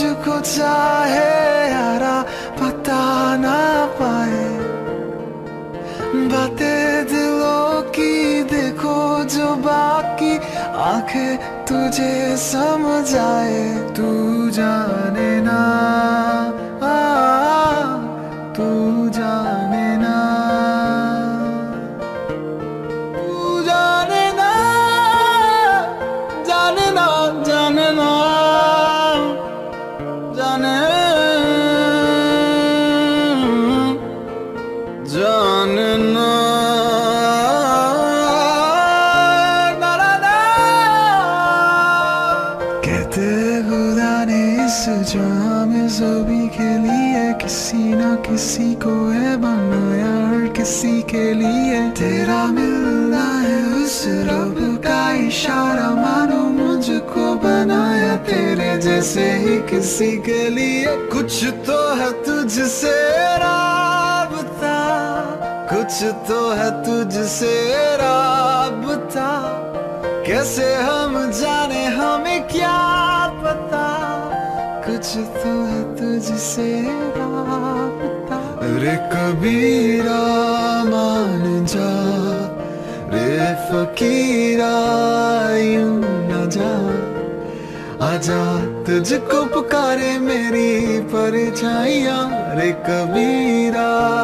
तुझको चाहे यारा पता ना पाए, बातें दिलों की देखो जो बाकी आंखें तुझे समझ आए। तू जाने ना, तू जाने ना, तू जाने ना, जाने ना, जाने ना, जाने जाने ना, कहते खुदा ने इस जहां में सभी के लिए किसी ना किसी को है बनाया, हर किसी के लिए तेरा मिलना है उस रब का इशारा, मानो मुझको बनाया तेरे जैसे ही किसी के लिए। कुछ तो है तुझसे राबता, कुछ तो है तुझसे राबता, कैसे हम जाने हमें क्या पता, कुछ तो है तुझसे राबता। रे कबीरा मान जा, रे फकीरा यूं न जा, आजा तुझको पुकारे मेरी परछाइयाँ। रे कबीरा